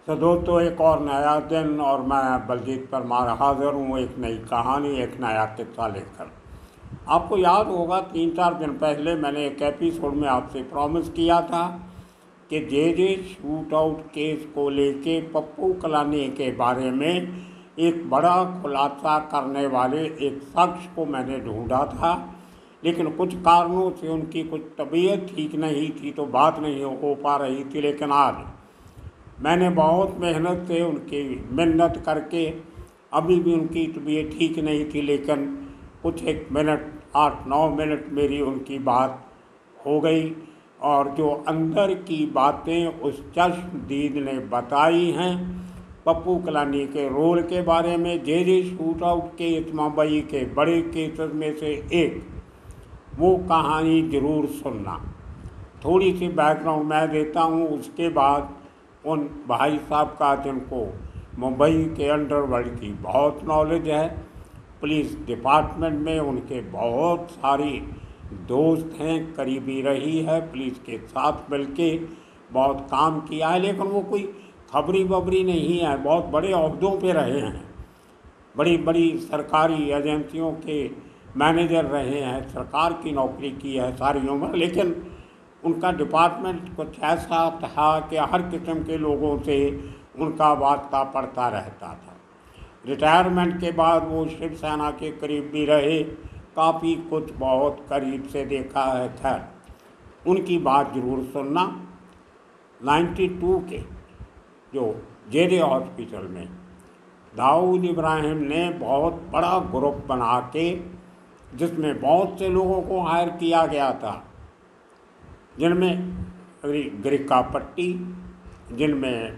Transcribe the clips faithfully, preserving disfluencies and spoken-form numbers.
तो दोस्तों, एक और नया दिन और मैं बलजीत परमार हाजिर हूँ एक नई कहानी, एक नया किस्सा लेकर। आपको याद होगा, तीन चार दिन पहले मैंने एक एपिसोड में आपसे प्रॉमिस किया था कि J J shoot out case को लेके पप्पू कलानी के बारे में एक बड़ा खुलासा करने वाले एक शख्स को मैंने ढूंढा था, लेकिन कुछ कारणों से उनकी कुछ तबीयत ठीक नहीं थी तो बात नहीं हो पा रही थी। लेकिन आज मैंने बहुत मेहनत से उनकी मिन्नत करके, अभी भी उनकी तबीयत ठीक नहीं थी, लेकिन कुछ एक मिनट आठ नौ मिनट मेरी उनकी बात हो गई और जो अंदर की बातें उस चश्मदीद ने बताई हैं पप्पू कलानी के रोल के बारे में, जे जे शूट आउट के इस मुंबई के बड़े केसेस में से एक, वो कहानी ज़रूर सुनना। थोड़ी सी बैकग्राउंड मैं देता हूँ, उसके बाद उन भाई साहब का जिनको मुंबई के अंडरवर्ल्ड की बहुत नॉलेज है, पुलिस डिपार्टमेंट में उनके बहुत सारी दोस्त हैं, करीबी रही है, पुलिस के साथ मिलके बहुत काम किया है, लेकिन वो कोई खबरी बबरी नहीं है, बहुत बड़े ओहदों पे रहे हैं, बड़ी बड़ी सरकारी एजेंसियों के मैनेजर रहे हैं, सरकार की नौकरी की है सारी उम्र, लेकिन उनका डिपार्टमेंट कुछ ऐसा था कि हर किस्म के लोगों से उनका वास्ता पड़ता रहता था। रिटायरमेंट के बाद वो शिवसेना के करीब भी रहे, काफ़ी कुछ बहुत करीब से देखा है। खैर, उनकी बात ज़रूर सुनना। बानवे के जो जे जे हॉस्पिटल में दाऊद इब्राहिम ने बहुत बड़ा ग्रुप बना के, जिसमें बहुत से लोगों को हायर किया गया था, जिनमें गिरिका पट्टी, जिनमें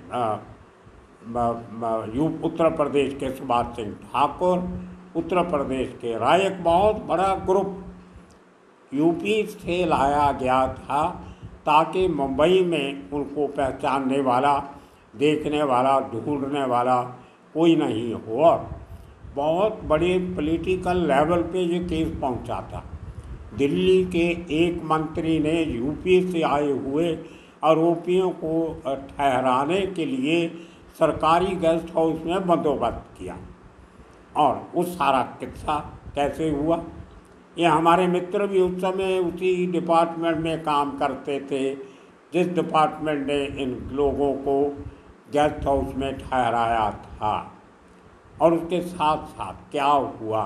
यू उत्तर प्रदेश के सुभाष सिंह ठाकुर, उत्तर प्रदेश के रायक, बहुत बड़ा ग्रुप यूपी से लाया गया था ताकि मुंबई में उनको पहचानने वाला, देखने वाला, ढूंढने वाला कोई नहीं हो। और बहुत बड़े पॉलिटिकल लेवल पे ये केस पहुंचा था। दिल्ली के एक मंत्री ने यूपी से आए हुए आरोपियों को ठहराने के लिए सरकारी गेस्ट हाउस में बंदोबस्त किया। और उस सारा किस्सा कैसे हुआ, ये हमारे मित्र भी उस समय उसी डिपार्टमेंट में काम करते थे जिस डिपार्टमेंट ने इन लोगों को गेस्ट हाउस में ठहराया था। और उसके साथ साथ क्या हुआ,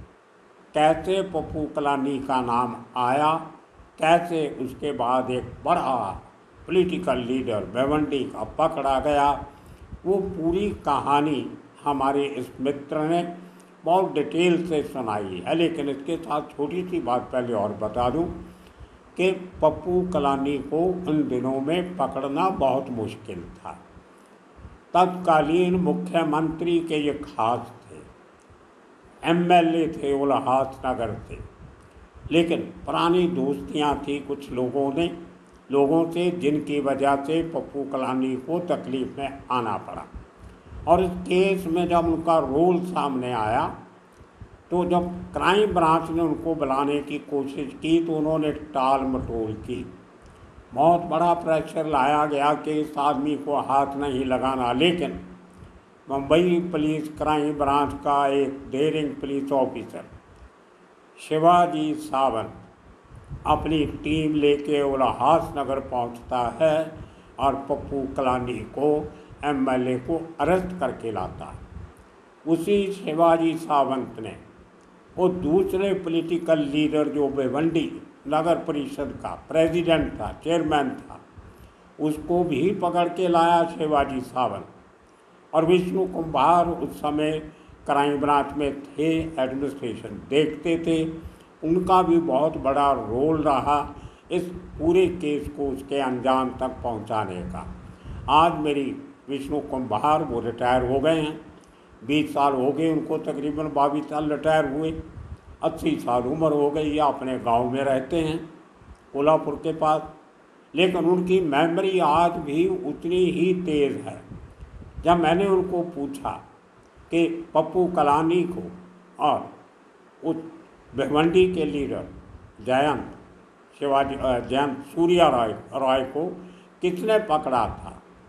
कैसे पप्पू कलानी का नाम आया, कैसे उसके बाद एक बड़ा पॉलिटिकल लीडर भिवंडी का पकड़ा गया, वो पूरी कहानी हमारे इस मित्र ने बहुत डिटेल से सुनाई है। लेकिन इसके साथ छोटी सी बात पहले और बता दूं कि पप्पू कलानी को उन दिनों में पकड़ना बहुत मुश्किल था। तत्कालीन मुख्यमंत्री के ये खास थे, एम एल ए थे उल्हासनगर से, लेकिन पुरानी दोस्तियां थी कुछ लोगों ने लोगों से, जिनकी वजह से पप्पू कलानी को तकलीफ में आना पड़ा। और इस केस में जब उनका रोल सामने आया तो जब क्राइम ब्रांच ने उनको बुलाने की कोशिश की तो उन्होंने टाल मटोल की। बहुत बड़ा प्रेशर लाया गया कि इस आदमी को हाथ नहीं लगाना, लेकिन मुंबई पुलिस क्राइम ब्रांच का एक daring police officer Shivaji Sawant अपनी टीम लेके उल्हासनगर पहुंचता है और पप्पू कलानी को, एम एल ए को अरेस्ट करके लाता है। उसी शिवाजी सावंत ने वो दूसरे पॉलिटिकल लीडर जो भिवंडी नगर परिषद का प्रेसिडेंट था, चेयरमैन था, उसको भी पकड़ के लाया शिवाजी सावंत। और विष्णु कुमार उस समय क्राइम ब्रांच में थे, एडमिनिस्ट्रेशन देखते थे, उनका भी बहुत बड़ा रोल रहा इस पूरे केस को उसके अंजाम तक पहुंचाने का। आज मेरी विष्णु कुमार वो रिटायर हो गए हैं, बीस साल हो गए उनको, तकरीबन बाईस साल रिटायर हुए, अस्सी साल उम्र हो गई, या अपने गांव में रहते हैं कोल्हापुर के पास, लेकिन उनकी मेमोरी आज भी उतनी ही तेज़ है। जब मैंने उनको पूछा कि पप्पू कलानी को और उस भिवंडी के लीडर जयंत शिवाजी जयंत सूर्या राय राय को किसने पकड़ा था,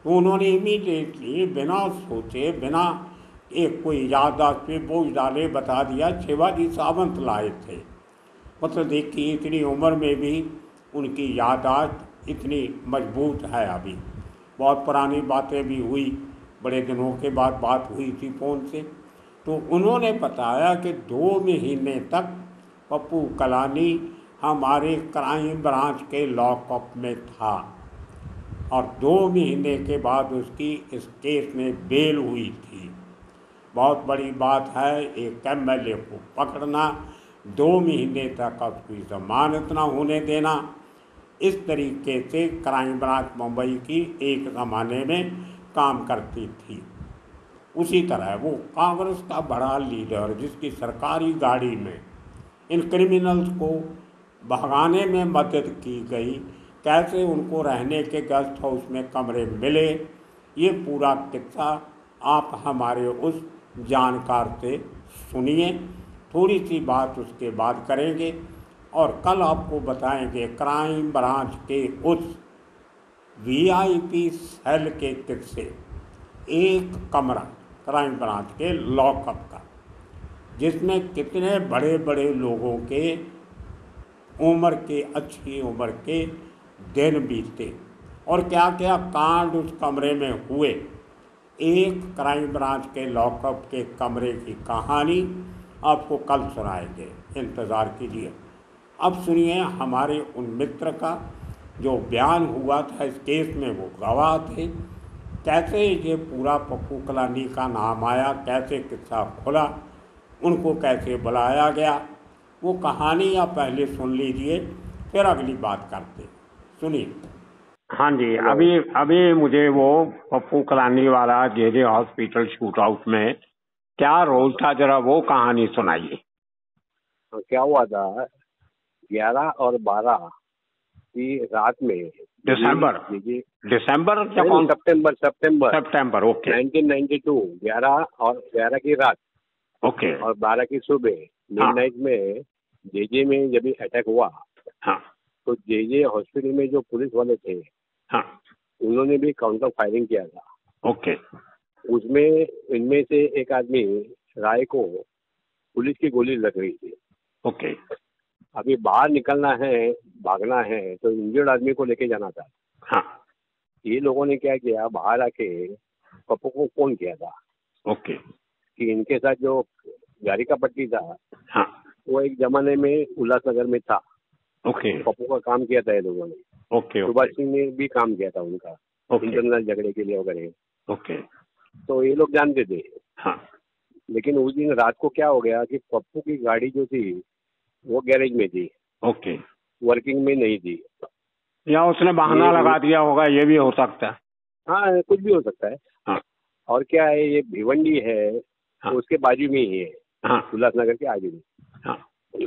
तो उन्होंने इमीडिएटली बिना सोचे, बिना एक कोई याददाश्त पे बोझ डाले बता दिया शिवाजी सावंत लाए थे। मतलब देखिए इतनी उम्र में भी उनकी याददाश्त इतनी मजबूत है। अभी बहुत पुरानी बातें भी हुई, बड़े दिनों के बाद बात हुई थी फ़ोन से, तो उन्होंने बताया कि दो महीने तक पप्पू कलानी हमारे क्राइम ब्रांच के लॉकअप में था और दो महीने के बाद उसकी इस केस में बेल हुई थी। बहुत बड़ी बात है एक एम एल ए को पकड़ना, दो महीने तक उसकी जमानत ना होने देना। इस तरीके से क्राइम ब्रांच मुंबई की एक ज़माने में काम करती थी। उसी तरह वो कांग्रेस का बड़ा लीडर जिसकी सरकारी गाड़ी में इन क्रिमिनल्स को भगाने में मदद की गई, कैसे उनको रहने के गेस्ट हाउस में कमरे मिले, ये पूरा किस्सा आप हमारे उस जानकार से सुनिए। थोड़ी सी बात उसके बाद करेंगे और कल आपको बताएंगे क्राइम ब्रांच के उस वी आई पी सेल के किस्से। एक कमरा क्राइम ब्रांच के लॉकअप का, जिसमें कितने बड़े बड़े लोगों के उम्र के अच्छी उम्र के दिन बीते और क्या क्या कांड उस कमरे में हुए। एक क्राइम ब्रांच के लॉकअप के कमरे की कहानी आपको कल सुनाएंगे, इंतज़ार कीजिए। अब सुनिए हमारे उन मित्र का जो बयान हुआ था इस केस में, वो गवाह थे, कैसे ये पूरा पप्पू कलानी का नाम आया, कैसे किस्सा खुला, उनको कैसे बुलाया गया, वो कहानी आप पहले सुन लीजिए फिर अगली बात करते। सुनिए। हाँ जी, अभी अभी मुझे वो पप्पू कलानी वाला J J hospital shoot out में क्या रोल था, जरा वो कहानी सुनाइए। तो क्या हुआ था, ग्यारह और बारह की रात में, दिसंबर दिसंबर या कौन? सितंबर सितंबर सितंबर ओके नाइनटीन नाइंटी टू, ग्यारह और ग्यारह की रात ओके और बारह की सुबह मिडनाइट में जेजे में जब अटैक हुआ, हाँ, तो जेजे हॉस्पिटल में जो पुलिस वाले थे, हाँ, उन्होंने भी काउंटर फायरिंग किया था। ओके। उसमें इनमें से एक आदमी राय को पुलिस की गोली लग रही थी। ओके। अभी बाहर निकलना है, भागना है, तो इंजर्ड आदमी को लेके जाना था। हाँ, ये लोगों ने क्या किया, बाहर आके पप्पू को फोन किया था ओके, कि इनके साथ जो गाड़ी का पट्टी था, हाँ, वो एक जमाने में उल्लासनगर में था। ओके, पप्पू का काम किया था ये लोगों ने। ओके, सुभाष सिंह ने भी काम किया था उनका, इंटरनल झगड़े के लिए वगैरह। ओके, तो ये लोग जानते थे। हाँ, लेकिन उस दिन रात को क्या हो गया कि पप्पू की गाड़ी जो थी वो गैरेज में थी, ओके, वर्किंग में नहीं थी, या उसने बहाना लगा दिया होगा, ये भी हो सकता है। हाँ, कुछ भी हो सकता है। हाँ, और क्या है, ये भिवंडी है, हाँ, तो उसके बाजू में ही है, हाँ, उल्लासनगर के आजू में। हाँ,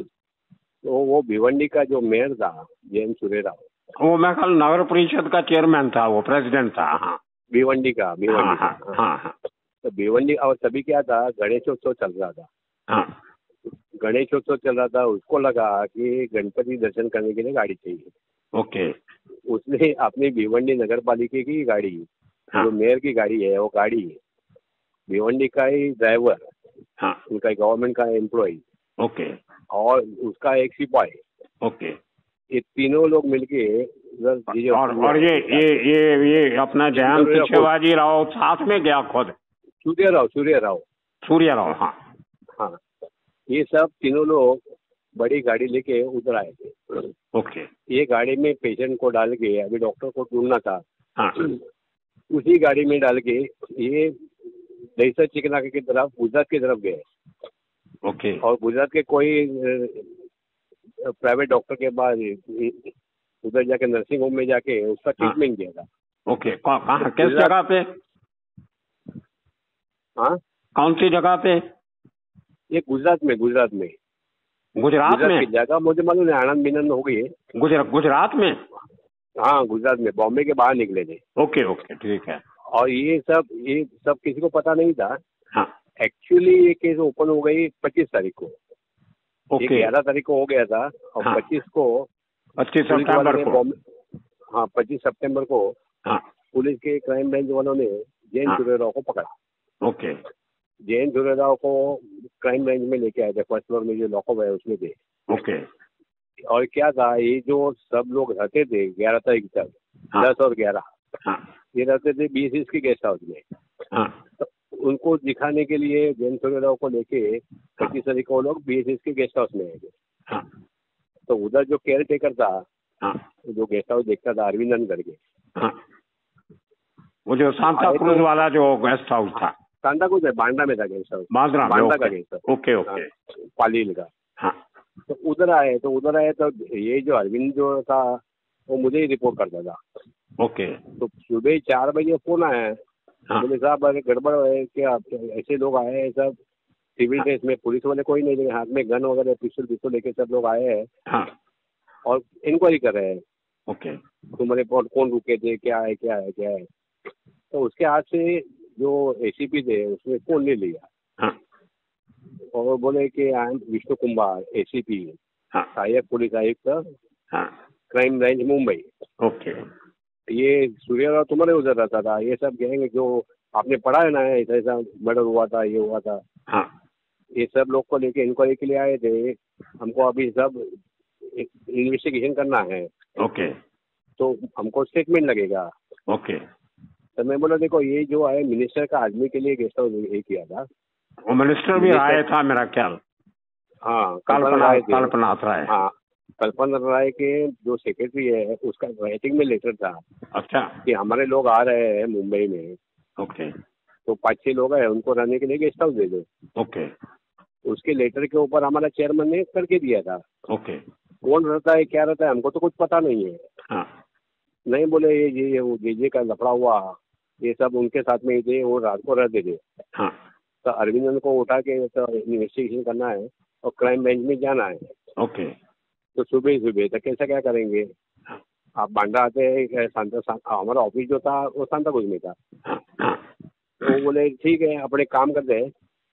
तो वो भिवंडी का जो मेयर था जैन सुरेराव, वो मैं कल नगर परिषद का चेयरमैन था, वो प्रेसिडेंट था। हाँ, भिवंडी का भिवंडी हाँ, का हाँ, हाँ, हाँ, तो भिवंडी, और तभी क्या था, गणेशोत्सव चल रहा था। हाँ, गणेशोत्सव चल रहा था, उसको लगा कि गणपति दर्शन करने के लिए गाड़ी चाहिए। ओके। उसने अपनी भिवंडी नगर पालिका की गाड़ी, हाँ, जो मेयर की गाड़ी है, वो गाड़ी भिवंडी का ही ड्राइवर, हाँ, उनका गवर्नमेंट का एम्प्लॉय, ओके, और उसका एक सिपाही, ओके, ये तीनों लोग मिलके और और ये ये ये ये अपना जयंत शिवाजी राव साथ में गया खुद? सूर्य राव सूर्य राव सूर्य राव हाँ हाँ, ये सब तीनों लोग बड़ी गाड़ी लेके उधर आए थे। ओके। ये गाड़ी में पेशेंट को डाल के, अभी डॉक्टर को ढूंढना था, हाँ, उसी गाड़ी में डाल के ये दहीसर चिकनाका की तरफ, गुजरात की तरफ गए। ओके। और गुजरात के कोई प्राइवेट डॉक्टर के पास उधर जाके नर्सिंग होम में जाके उसका ट्रीटमेंट किया था। ओके। कहाँ, किस जगह पे? हाँ, कौन सी जगह पे? ये गुजरात में गुजरात में गुजरात में की जगह मुझे मालूम है, आनंद बिनंद हो गई। गुजरात गुजरात में? हाँ, गुजरात में, बॉम्बे के बाहर निकले थे। ओके ओके, ठीक है। और ये सब ये सब किसी को पता नहीं था। हाँ, एक्चुअली ये केस ओपन हो गई पच्चीस तारीख को। ओके। ग्यारह तारीख को हो गया था और पच्चीस हाँ, को पच्चीस सितंबर को हाँ पच्चीस सितंबर को हाँ, पुलिस के क्राइम ब्रांच वालों ने जैन हाँ। सूर्यराव को पकड़ा। ओके जैन सूर्यराव को क्राइम ब्रांच में लेके आए थे, फर्स्ट फ्लोर में जो लॉकअप है उसमें थे। ओके और क्या था, ये जो सब लोग रहते थे ग्यारह तारीख तक, हाँ। दस और ग्यारह, हाँ ये रहते थे बी एस एस के गेस्ट हाउस में। हाँ तो उनको दिखाने के लिए जैन सूर्यराव को लेके पच्चीस तारीख को लोग बी एस एस के गेस्ट हाउस में आए थे। हाँ तो उधर जो केयर टेकर था, हाँ जो गेस्ट हाउस देखता था, अरविंदन करके, हाँ, वो जो सांता आए क्रूज तो- वाला जो गेस्ट हाउस था, सांता क्रूज है, बांद्रा में था गेस्ट हाउस, बांद्रा में, बांद्रा का okay guest house, okay okay हाँ, पालील का। हाँ तो उधर आए तो उधर आए तो ये जो अरविंद जो था वो मुझे ही रिपोर्ट करता था। ओके तो सुबह चार बजे फोन आया, हाँ बोले साहब अरे गड़बड़ है क्या, ऐसे लोग आए हैं सब सिविल ड्रेस में, पुलिस वाले कोई नहीं, लेकिन हाथ में गन वगैरह पिस्टल पिस्टल लेके सब लोग आए हैं हाँ और इंक्वायरी कर रहे हैं, ओके तुम्हारे रिपोर्ट कौन रुके थे, क्या है क्या है क्या है। तो उसके हाथ से जो एसीपी थे उसने फोन ले लिया हाँ और बोले कि I am Vishnu Kumar, ACP, हाँ सहायक पुलिस आयुक्त, हाँ क्राइम ब्रांच मुंबई। ओके ये सूर्यराव तुम्हारे उधर रहता था, ये सब गैंग जो आपने पढ़ा है ना, ऐसा ऐसा मर्डर हुआ था, ये हुआ था, हाँ ये सब लोग को लेके इंक्वायरी के लिए आए थे। हमको अभी सब इन्वेस्टिगेशन करना है, ओके तो हमको स्टेटमेंट लगेगा। ओके तो मैं बोला देखो ये जो है मिनिस्टर का आदमी के लिए गेस्ट हाउस ये किया था। वो मिनिस्टर भी आया था मेरा ख्याल, हाँ, कल्पना कल्पना राय थे। कल्पनाथ राय। हाँ, कल्पना राय के जो सेक्रेटरी है उसका राइटिंग में लेटर था अच्छा कि हमारे लोग आ रहे हैं मुंबई में, ओके तो पाँच छह लोग हैं, उनको रहने के लिए गेस्ट हाउस दे दो। ओके उसके लेटर के ऊपर हमारा चेयरमैन ने करके दिया था। ओके कौन रहता है क्या रहता है हमको तो कुछ पता नहीं है। हाँ नहीं बोले ये ये वो जे जे का लफड़ा हुआ, ये सब उनके साथ में ही थे, वो रात को रहते थे। हाँ तो अरविंदन को उठा के तो इन्वेस्टिगेशन करना है और क्राइम ब्रांच में जाना है। ओके तो सुबह ही सुबह तो कैसा क्या करेंगे, आप बांद्रा आते हैं, सांता सा- हमारा ऑफिस जो था वो सांता क्रूज में था। हाँ हाँ तो वो बोले ठीक है अपने काम करते हैं,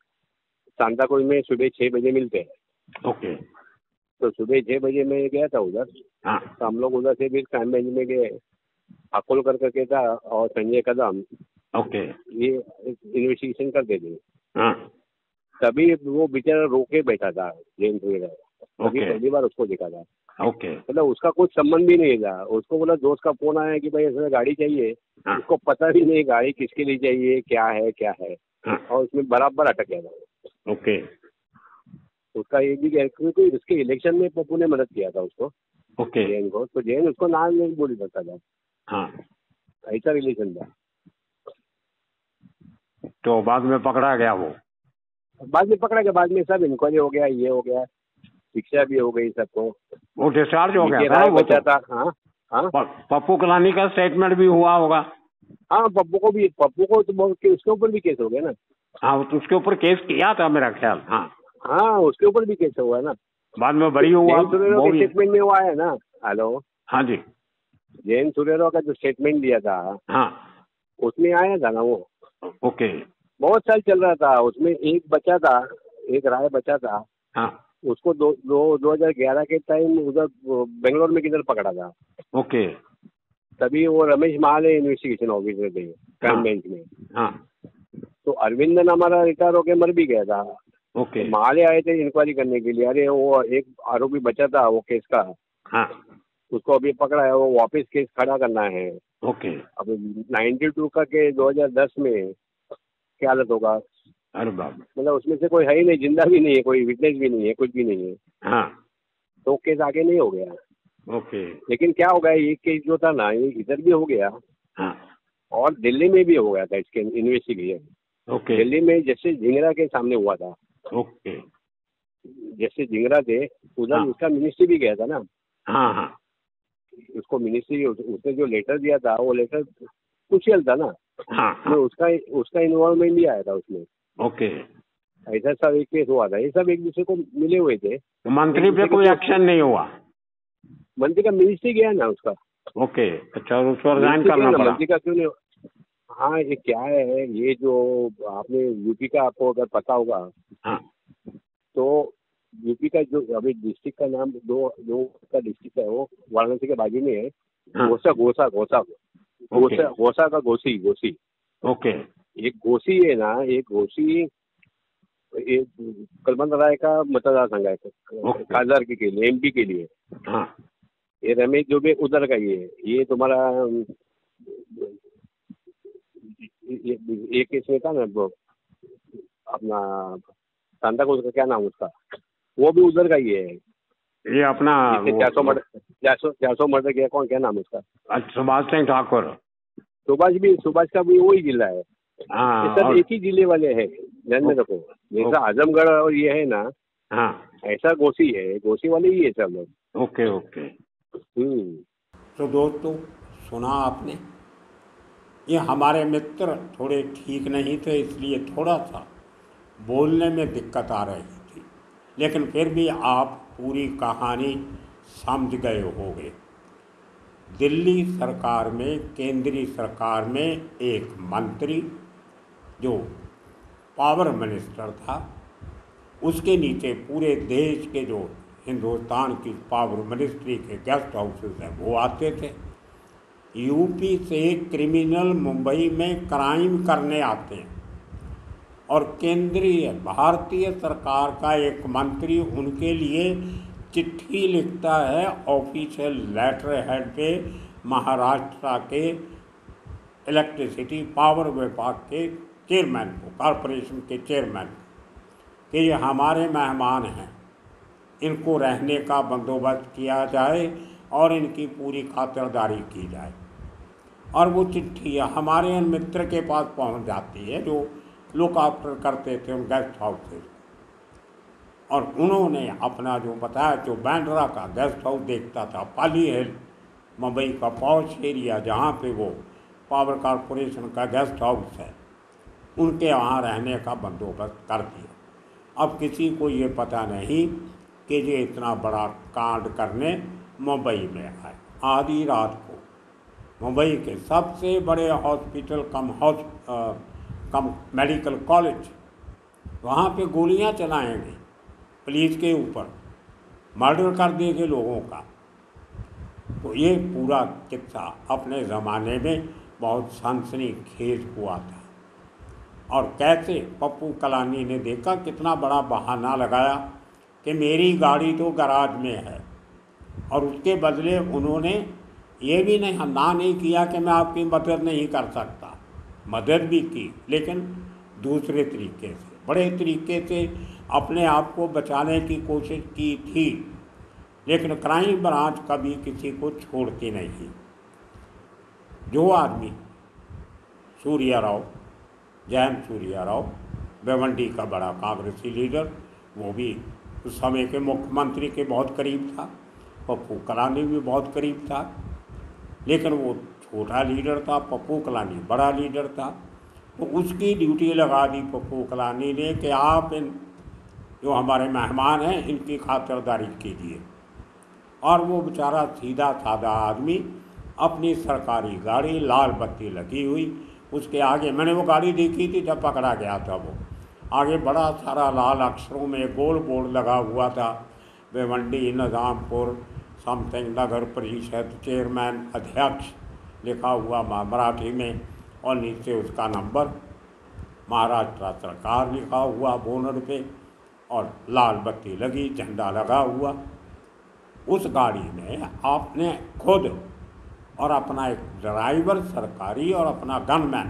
सांता क्रूज में सुबह छः बजे मिलते हैं। ओके तो सुबह छः बजे मैं गया था उधर। हाँ तो हम लोग उधर से फिर क्राइम ब्रांच में गए, अकोलकर करके था और संजय कदम, ओके ये इन्वेस्टिगेशन करते थे। हाँ तभी वो बेचारा रोके बैठा था जेल में, अभी ओके पहली बार उसको देखा था। ओके मतलब उसका कुछ संबंध भी नहीं था। उसको बोला दोस्त का फोन आया कि भाई ऐसा गाड़ी चाहिए, हाँ उसको पता भी नहीं गाड़ी किसके लिए चाहिए, क्या है क्या है, हाँ और उसमें बराबर अटक गया था। ओके उसका ये भी कह- क्योंकि उसके इलेक्शन में पप्पू ने मदद किया था उसको, ओके जैन को, तो जैन उसको नाम नहीं बोल सकता था, हाँ ऐसा रिलेशन था। तो बाद में पकड़ा गया वो। बाद में पकड़ा गया, बाद में सब इंक्वायरी हो गया, ये हो गया, शिक्षा भी हो गई सबको, वो डिस्चार्ज हो गया नीचे था ना राय वो बचा तो। था। हाँ हाँ प- पप्पू कलानी का स्टेटमेंट भी हुआ होगा। हाँ, पप्पू को भी, पप्पू को तो बहुत, उसके ऊपर भी केस हो गया ना। हाँ तो उसके ऊपर केस किया था मेरा ख्याल। हाँ हाँ, उसके ऊपर भी केस हुआ है ना। बाद में बरी हुआ जैन सूर्यराव वो के भी। स्टेटमेंट में हुआ है ना। हेलो, हाँ जी जैन सूर्यराव का जो स्टेटमेंट दिया था हाँ उसमें आया था ना वो, ओके बहुत साल चल रहा था उसमें। एक बचा था, एक राय बचा था, हाँ उसको दो दो दो हजार ग्यारह के टाइम उधर बेंगलोर में किधर पकड़ा था। ओके तभी वो रमेश महाले इन्वेस्टिगेशन ऑफिसर थे क्राइम हाँ ब्रांच में। हाँ तो अरविंदन हमारा रिटायर होके मर भी गया था। ओके तो महाले आए थे इंक्वायरी करने के लिए, अरे वो एक आरोपी बचा था वो केस का, हाँ उसको अभी पकड़ा है, वो वापस केस खड़ा करना है। ओके अब नाइन्टी टू का के दो हजार दस में क्या हालत होगा। अरे बाप मतलब उसमें से कोई है ही नहीं, जिंदा भी नहीं है, कोई विटनेस भी नहीं है, कुछ भी नहीं है। हाँ तो केस आगे नहीं हो गया। ओके लेकिन क्या हो गया, ये केस जो था ना ये इधर भी हो गया हाँ और दिल्ली में भी हो गया था इसके इन्वेस्टिगेशन। ओके दिल्ली में जैसे झिंगरा के सामने हुआ था, ओके जैसे झिंगरा थे उधर हाँ। उसका मिनिस्ट्री भी गया था ना। हाँ हाँ उसको मिनिस्ट्री, उसने जो लेटर दिया था वो लेटर क्रुशियल था ना, हाँ उसमें हाँ उसका उसका इन्वॉल्वमेंट भी आया था उसमें। ओके। ऐसा सब एक केस हुआ था, ये सब एक दूसरे को मिले हुए थे। तो मंत्री पे कोई एक्शन नहीं हुआ। मंत्री का मिनिस्ट्री गया ना उसका। ओके अच्छा, उसको रिजाइन मिनिस्ट्री करना गया ना, पड़ा। मंत्री का क्यों नहीं। हाँ, ये क्या है, ये जो आपने यूपी का, आपको अगर पता होगा हाँ तो यूपी का जो अभी डिस्ट्रिक्ट का नाम, दो दो का डिस्ट्रिक्ट है वो वाराणसी के बाजू में है, हाँ घोसा घोसा घोसा गोसा गोसा का गोसी गोसी ओके। एक गोसी है ना, एक गोसी एक कलमंद राय का मतदार संघ है खासदार के लिए, एमपी के लिए। हाँ। ये रमेश जो भी उधर का ही है। ये तुम्हारा एक केस में था ना वो अपना सांता क्रूज का क्या नाम उसका, वो भी उधर का ही है। ये अपना चार सौ मर्डर चार सौ चार सौ मर्डर किया, कौन क्या नाम उसका? सुभाष सिंह ठाकुर। सुभाष भी सुभाष का भी वही जिला है। हाँ, ये सब एक ही जिले वाले हैं, ध्यान में रखो। जैसा आजमगढ़ और ये है ना, हाँ, ऐसा गोसी है, गोसी वाले ही है सब लोग। Okay okay. हम्म तो दोस्तों सुना आपने, ये हमारे मित्र थोड़े ठीक नहीं थे, इसलिए थोड़ा सा बोलने में दिक्कत आ रही थी, लेकिन फिर भी आप पूरी कहानी समझ गए होंगे। दिल्ली सरकार में, केंद्रीय सरकार में एक मंत्री जो पावर मिनिस्टर था, उसके नीचे पूरे देश के जो हिंदुस्तान की पावर मिनिस्ट्री के गेस्ट हाउसेस हैं वो आते थे। यूपी से क्रिमिनल मुंबई में क्राइम करने आते हैं और केंद्रीय भारतीय सरकार का एक मंत्री उनके लिए चिट्ठी लिखता है ऑफिशियल लेटर हेड पे महाराष्ट्र के इलेक्ट्रिसिटी पावर विभाग के चेयरमैन को, कॉरपोरेशन के चेयरमैन को, कि ये हमारे मेहमान हैं, इनको रहने का बंदोबस्त किया जाए और इनकी पूरी खातिरदारी की जाए। और वो चिट्ठी हमारे मित्र के पास पहुंच जाती है जो लुक आफ्टर करते थे उन गेस्ट हाउस से, और उन्होंने अपना जो बताया, जो बैंड्रा का गेस्ट हाउस देखता था, पाली हिल मुंबई का पॉश एरिया जहाँ पे वो पावर कॉरपोरेशन का गेस्ट हाउस है, उनके वहाँ रहने का बंदोबस्त कर दिया। अब किसी को ये पता नहीं कि ये इतना बड़ा कांड करने मुंबई में आए। आधी रात को मुंबई के सबसे बड़े हॉस्पिटल कम हॉस कम मेडिकल कॉलेज, वहाँ पे गोलियाँ चलाएंगे पुलिस के ऊपर, मर्डर कर देंगे लोगों का। तो ये पूरा किस्सा अपने ज़माने में बहुत सनसनीखेज हुआ था। और कैसे पप्पू कलानी ने देखा, कितना बड़ा बहाना लगाया कि मेरी गाड़ी तो गराज में है, और उसके बदले उन्होंने ये भी नहीं ना नहीं किया कि मैं आपकी मदद नहीं कर सकता, मदद भी की, लेकिन दूसरे तरीके से, बड़े तरीके से अपने आप को बचाने की कोशिश की थी। लेकिन क्राइम ब्रांच कभी किसी को छोड़ती नहीं। जो आदमी सूर्या राव, जयंत सूर्या राव, भिवंडी का बड़ा कांग्रेसी लीडर, वो भी उस समय के मुख्यमंत्री के बहुत करीब था, पप्पू कलानी भी बहुत करीब था, लेकिन वो छोटा लीडर था, पप्पू कलानी बड़ा लीडर था। तो उसकी ड्यूटी लगा दी पप्पू कलानी ने कि आप इन जो हमारे मेहमान हैं इनकी खातिरदारी कीजिए। और वो बेचारा सीधा साधा आदमी अपनी सरकारी गाड़ी, लाल बत्ती लगी हुई, उसके आगे, मैंने वो गाड़ी देखी थी जब पकड़ा गया था, वो आगे बड़ा सारा लाल अक्षरों में गोल बोर्ड लगा हुआ था, भिवंडी निज़ामपुर समथिंग नगर परिषद चेयरमैन अध्यक्ष लिखा हुआ मराठी में, और नीचे उसका नंबर महाराष्ट्र सरकार लिखा हुआ बोनट पे, और लाल बत्ती लगी, झंडा लगा हुआ। उस गाड़ी में आपने खुद और अपना एक ड्राइवर सरकारी और अपना गनमैन,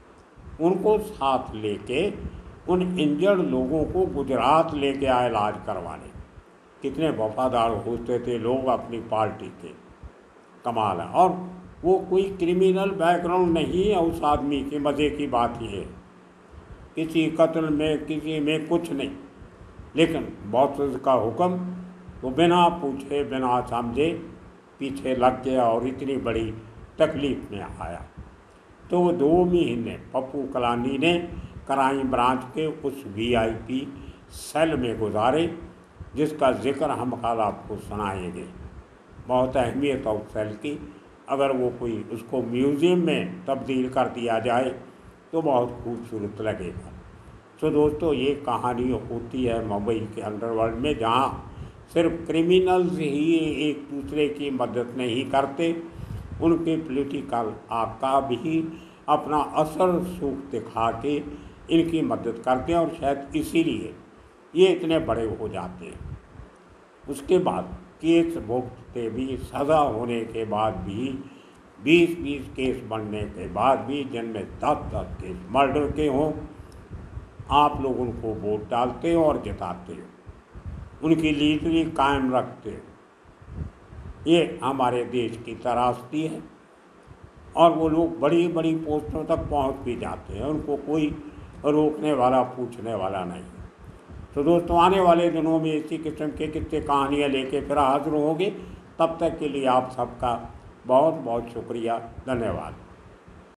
उनको साथ लेके उन इंजर्ड लोगों को गुजरात लेके आए इलाज करवाने। कितने वफादार होते थे लोग अपनी पार्टी के, कमाल है। और वो कोई क्रिमिनल बैकग्राउंड नहीं है उस आदमी की। मज़े की बात ये है, किसी कत्ल में किसी में कुछ नहीं, लेकिन बॉस का हुक्म वो बिना पूछे बिना समझे पीछे लग गया और इतनी बड़ी तकलीफ में आया। तो वो दो महीने पप्पू कलानी ने क्राइम ब्रांच के उस वीआईपी सेल में गुजारे, जिसका जिक्र हम कल आपको सुनाएंगे। बहुत अहमियत है उस सेल की। अगर वो कोई उसको म्यूज़ियम में तब्दील कर दिया जाए तो बहुत खूबसूरत लगेगा। तो दोस्तों, ये कहानी होती है मुंबई के अंडरवर्ल्ड में, जहाँ सिर्फ क्रिमिनल्स ही एक दूसरे की मदद नहीं करते, उनके पॉलिटिकल का भी अपना असर सूख दिखा के इनकी मदद करते हैं और शायद इसीलिए ये इतने बड़े हो जाते हैं। उसके बाद केस भुगतते भी, सज़ा होने के बाद भी, बीस बीस केस बनने के बाद भी, जिनमें दस दस केस मर्डर के हों, आप लोग उनको वोट डालते हो और जिताते हो, उनकी लीडरी कायम रखते हो। ये हमारे देश की त्रासदी है और वो लोग बड़ी बड़ी पोस्टों तक पहुंच भी जाते हैं, उनको कोई रोकने वाला पूछने वाला नहीं। तो दोस्तों, आने वाले दिनों में इसी किस्म के कितने कहानियाँ लेके फिर हाजिर होंगे। तब तक के लिए आप सबका बहुत बहुत शुक्रिया, धन्यवाद।